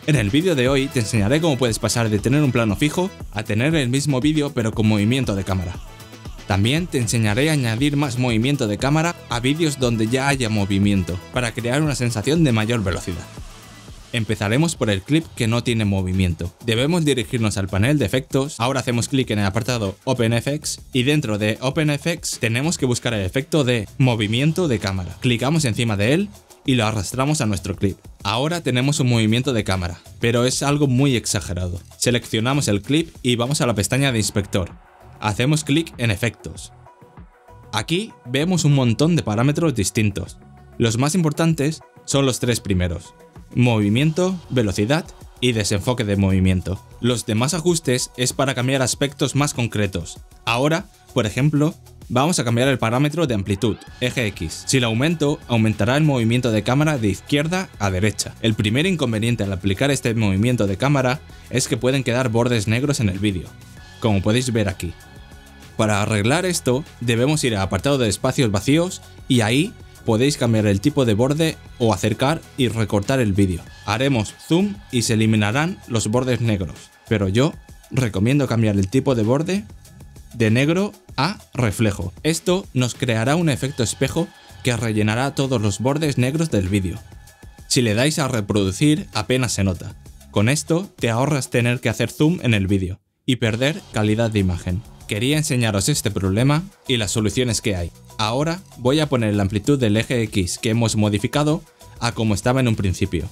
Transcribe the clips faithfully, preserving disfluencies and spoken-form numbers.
En el vídeo de hoy te enseñaré cómo puedes pasar de tener un plano fijo a tener el mismo vídeo pero con movimiento de cámara. También te enseñaré a añadir más movimiento de cámara a vídeos donde ya haya movimiento, para crear una sensación de mayor velocidad. Empezaremos por el clip que no tiene movimiento. Debemos dirigirnos al panel de efectos, ahora hacemos clic en el apartado OpenFX y dentro de OpenFX tenemos que buscar el efecto de movimiento de cámara. Clicamos encima de él y lo arrastramos a nuestro clip. Ahora tenemos un movimiento de cámara, pero es algo muy exagerado. Seleccionamos el clip y vamos a la pestaña de inspector. Hacemos clic en efectos. Aquí vemos un montón de parámetros distintos. Los más importantes son los tres primeros: movimiento, velocidad y desenfoque de movimiento. Los demás ajustes es para cambiar aspectos más concretos. Ahora, por ejemplo, vamos a cambiar el parámetro de amplitud, eje X. Si lo aumento, aumentará el movimiento de cámara de izquierda a derecha. El primer inconveniente al aplicar este movimiento de cámara es que pueden quedar bordes negros en el vídeo, como podéis ver aquí. Para arreglar esto, debemos ir al apartado de espacios vacíos y ahí podéis cambiar el tipo de borde o acercar y recortar el vídeo. Haremos zoom y se eliminarán los bordes negros, pero yo recomiendo cambiar el tipo de borde de negro a reflejo. Esto nos creará un efecto espejo que rellenará todos los bordes negros del vídeo. Si le dais a reproducir apenas se nota. Con esto te ahorras tener que hacer zoom en el vídeo y perder calidad de imagen. Quería enseñaros este problema y las soluciones que hay. Ahora voy a poner la amplitud del eje X que hemos modificado a como estaba en un principio.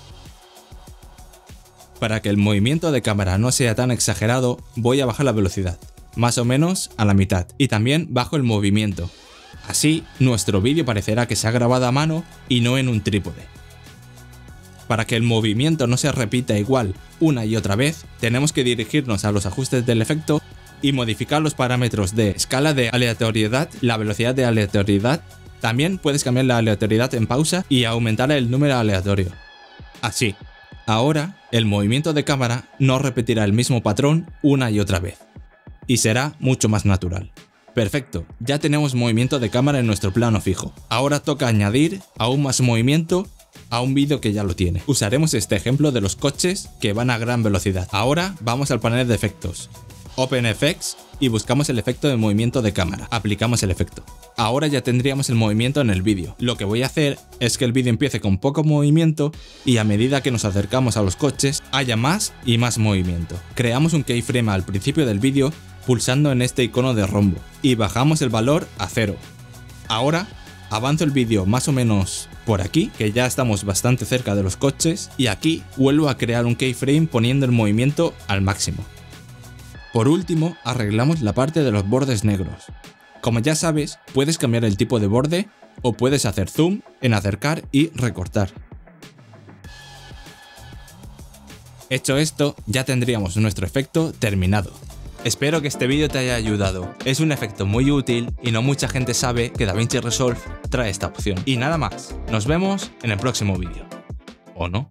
Para que el movimiento de cámara no sea tan exagerado, voy a bajar la velocidad, más o menos a la mitad, y también bajo el movimiento. Así, nuestro vídeo parecerá que se ha grabado a mano y no en un trípode. Para que el movimiento no se repita igual una y otra vez, tenemos que dirigirnos a los ajustes del efecto y modificar los parámetros de escala de aleatoriedad, la velocidad de aleatoriedad. También puedes cambiar la aleatoriedad en pausa y aumentar el número aleatorio. Así, ahora el movimiento de cámara no repetirá el mismo patrón una y otra vez, y será mucho más natural. Perfecto, ya tenemos movimiento de cámara en nuestro plano fijo. Ahora toca añadir aún más movimiento a un vídeo que ya lo tiene. Usaremos este ejemplo de los coches que van a gran velocidad. Ahora vamos al panel de efectos, OpenFX, y buscamos el efecto de movimiento de cámara. Aplicamos el efecto. Ahora ya tendríamos el movimiento en el vídeo. Lo que voy a hacer es que el vídeo empiece con poco movimiento y a medida que nos acercamos a los coches haya más y más movimiento. Creamos un keyframe al principio del vídeo pulsando en este icono de rombo y bajamos el valor a cero. Ahora avanzo el vídeo más o menos por aquí, que ya estamos bastante cerca de los coches, y aquí vuelvo a crear un keyframe poniendo el movimiento al máximo. Por último, arreglamos la parte de los bordes negros. Como ya sabes, puedes cambiar el tipo de borde o puedes hacer zoom en acercar y recortar. Hecho esto, ya tendríamos nuestro efecto terminado. Espero que este vídeo te haya ayudado. Es un efecto muy útil y no mucha gente sabe que DaVinci Resolve trae esta opción. Y nada más, nos vemos en el próximo vídeo. ¿O no?